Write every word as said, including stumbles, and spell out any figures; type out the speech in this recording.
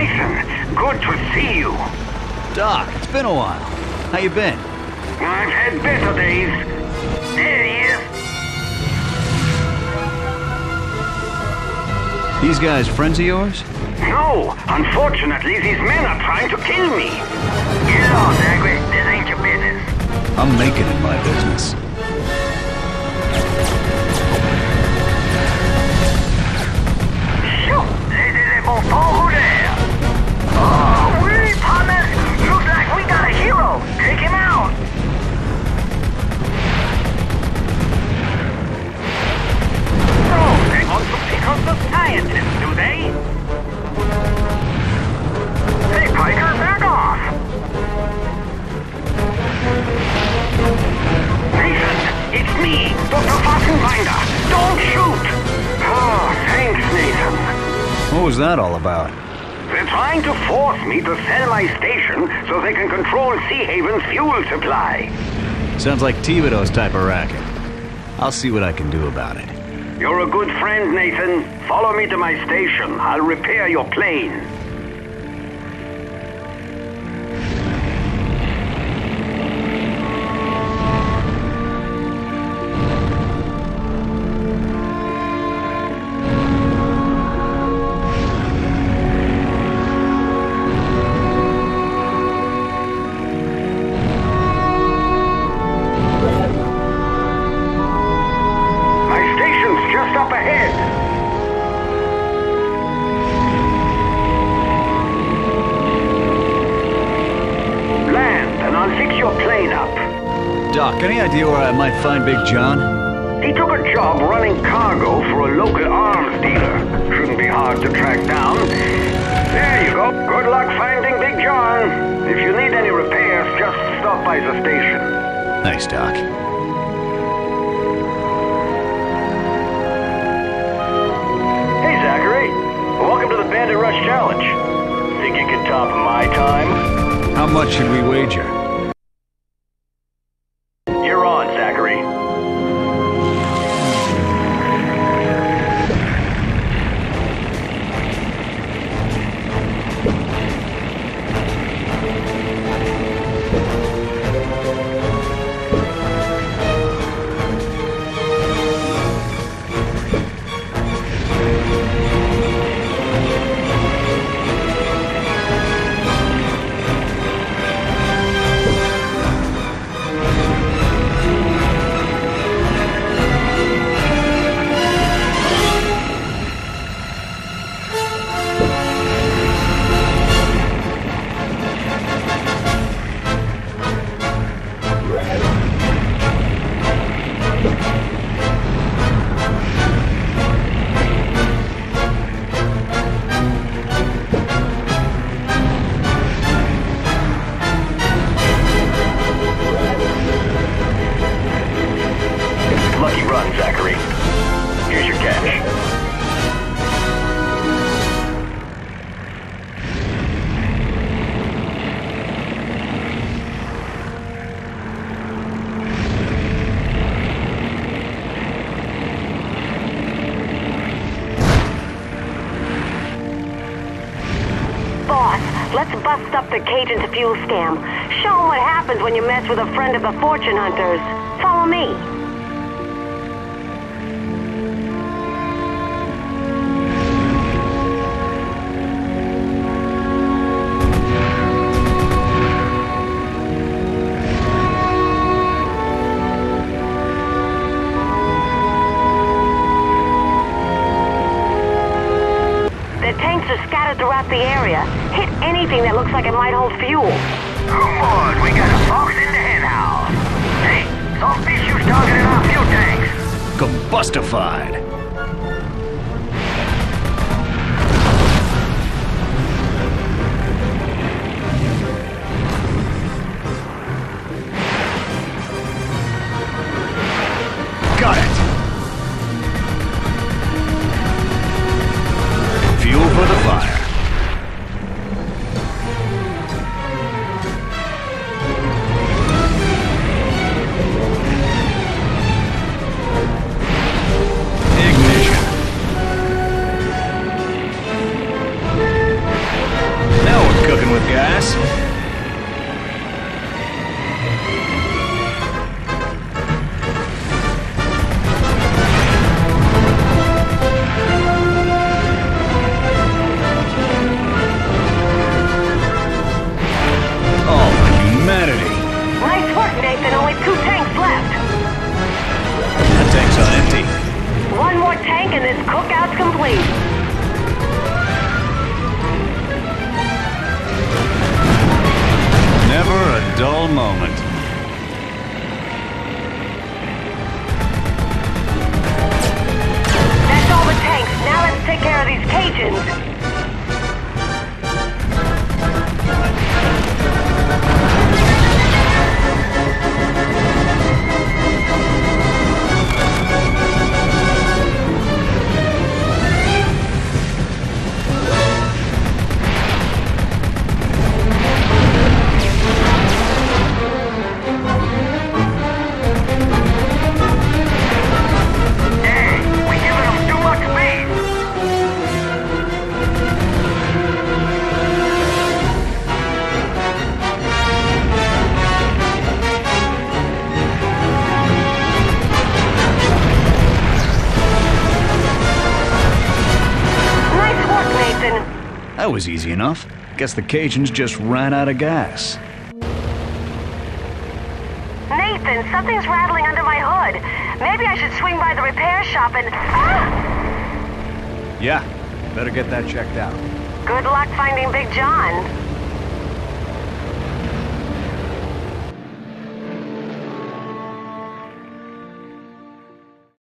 Nathan, good to see you. Doc, it's been a while. How you been? I've had better days. There he is. These guys friends of yours? No, unfortunately, these men are trying to kill me. Get on, Zachary. This ain't your business. I'm making it my business. Shoot! Laissez-les bon over there. Oh, oui, partners. Looks like we got a hero. Take him out. So, they want to pick on the scientists, do they? Hey, Piker, back off! Nathan, it's me, Doctor Fassenbinder. Don't shoot! Oh, thanks, Nathan. What was that all about? They're trying to force me to sell my station so they can control Sea Haven's fuel supply. Sounds like Thibodeau's type of racket. I'll see what I can do about it. You're a good friend, Nathan. Follow me to my station. I'll repair your plane. Doc, any idea where I might find Big John? He took a job running cargo for a local arms dealer. Shouldn't be hard to track down. There you go. Good luck finding Big John. If you need any repairs, just stop by the station. Thanks, Doc. Hey, Zachary. Welcome to the Bandit Rush Challenge. Think you could top my time? How much should we wager? You're on, Zachary. Let's bust up the Cajun's fuel scam. Show them what happens when you mess with a friend of the fortune hunters. Follow me. The tanks are scattered throughout the area. Hit anything that looks like it might hold fuel. Come on, we got a fox in the henhouse. Hey, some issues targeting our fuel tanks. Combustified. Got it. Fuel for the fire. gas. Oh, humanity. Nice work, Nathan. Only two tanks left. That tank's on empty. One more tank and this cookout's complete. Never a dull moment. That's all the tanks. Now let's take care of these Cajuns. That was easy enough. Guess the Cajuns just ran out of gas. Nathan, something's rattling under my hood. Maybe I should swing by the repair shop and... Ah! Yeah, better get that checked out. Good luck finding Big John.